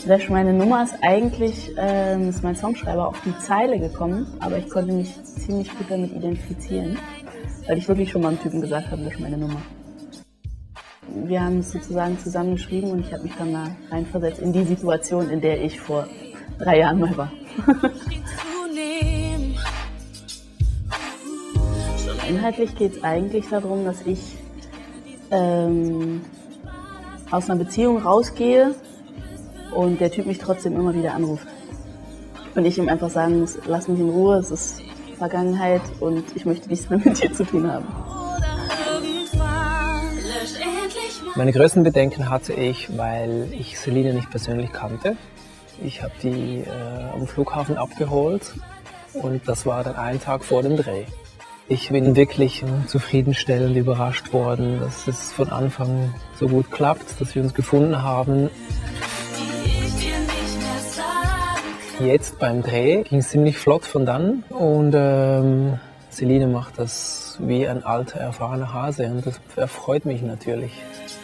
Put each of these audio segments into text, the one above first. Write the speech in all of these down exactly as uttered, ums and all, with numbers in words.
Lösch meine Nummer ist eigentlich, ähm, ist mein Songschreiber auf die Zeile gekommen, aber ich konnte mich ziemlich gut damit identifizieren, weil ich wirklich schon mal einem Typen gesagt habe, lösch meine Nummer. Wir haben es sozusagen zusammen geschrieben und ich habe mich dann da reinversetzt in die Situation, in der ich vor drei Jahren mal war. Inhaltlich geht es eigentlich darum, dass ich ähm, aus einer Beziehung rausgehe und der Typ mich trotzdem immer wieder anruft. Und ich ihm einfach sagen muss, lass mich in Ruhe, es ist Vergangenheit und ich möchte nichts mehr mit dir zu tun haben. Meine größten Bedenken hatte ich, weil ich Selina nicht persönlich kannte. Ich habe die äh, am Flughafen abgeholt und das war dann einen Tag vor dem Dreh. Ich bin wirklich zufriedenstellend überrascht worden, dass es von Anfang so gut klappt, dass wir uns gefunden haben. Jetzt beim Dreh ging es ziemlich flott von dann und ähm, Selina macht das wie ein alter, erfahrener Hase und das erfreut mich natürlich.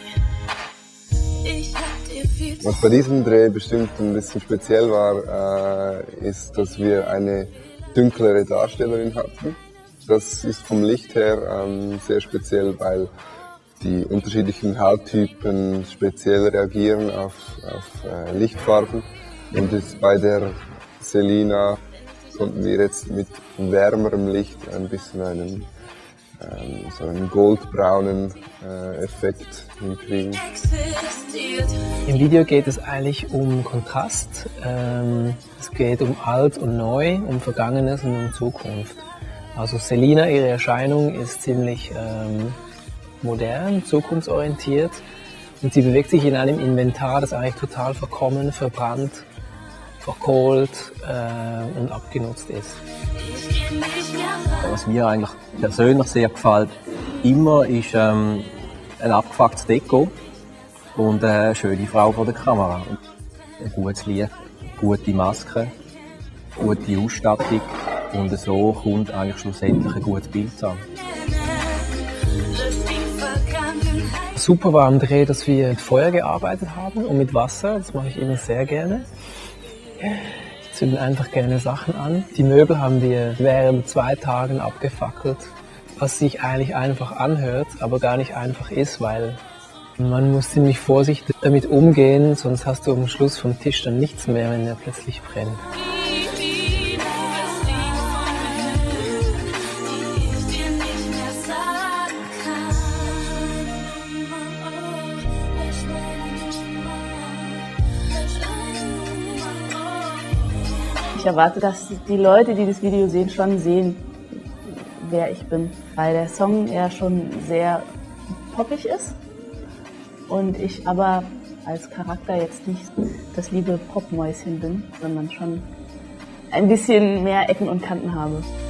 Was bei diesem Dreh bestimmt ein bisschen speziell war, äh, ist, dass wir eine dunklere Darstellerin hatten. Das ist vom Licht her ähm, sehr speziell, weil die unterschiedlichen Hauttypen speziell reagieren auf, auf äh, Lichtfarben. Und jetzt bei der Selina konnten wir jetzt mit wärmerem Licht ein bisschen einen, ähm, so einen goldbraunen äh, Effekt hinkriegen. Im Video geht es eigentlich um Kontrast. Ähm, es geht um Alt und Neu, um Vergangenes und um Zukunft. Also Selina, ihre Erscheinung ist ziemlich ähm, modern, zukunftsorientiert und sie bewegt sich in einem Inventar, das eigentlich total verkommen, verbrannt, verkohlt äh, und abgenutzt ist. Was mir eigentlich persönlich sehr gefällt, immer ist ähm, ein abgefucktes Deko und eine schöne Frau vor der Kamera. Ein gutes Licht, gute Maske, gute Ausstattung und so kommt eigentlich schlussendlich ein gutes Bild zusammen. Super war am Dreh, dass wir mit Feuer gearbeitet haben und mit Wasser, das mache ich immer sehr gerne. Ich zünde einfach gerne Sachen an. Die Möbel haben wir während zwei Tagen abgefackelt, was sich eigentlich einfach anhört, aber gar nicht einfach ist, weil man muss ziemlich vorsichtig damit umgehen, sonst hast du am Schluss vom Tisch dann nichts mehr, wenn er plötzlich brennt. Ich erwarte, dass die Leute, die das Video sehen, schon sehen, wer ich bin. Weil der Song ja schon sehr poppig ist und ich aber als Charakter jetzt nicht das liebe Popmäuschen bin, sondern schon ein bisschen mehr Ecken und Kanten habe.